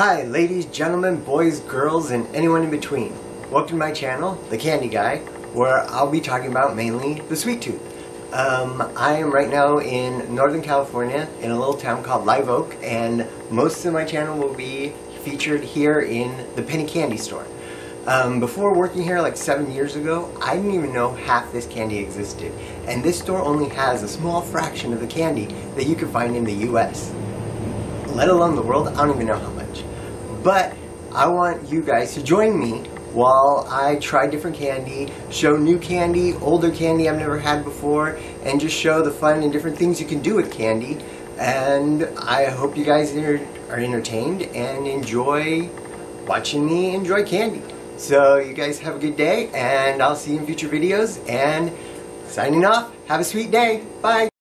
Hi ladies, gentlemen, boys, girls, and anyone in between. Welcome to my channel, The Candy Guy, where I'll be talking about mainly the sweet tooth. I am right now in Northern California in a little town called Live Oak, and most of my channel will be featured here in the Penny Candy store. Before working here like 7 years ago, I didn't even know half this candy existed, and this store only has a small fraction of the candy that you can find in the US. Let alone the world, I don't even know how much. But I want you guys to join me while I try different candy, show new candy, older candy I've never had before, and just show the fun and different things you can do with candy. And I hope you guys are entertained and enjoy watching me enjoy candy. So you guys have a good day, and I'll see you in future videos, and signing off, have a sweet day, bye!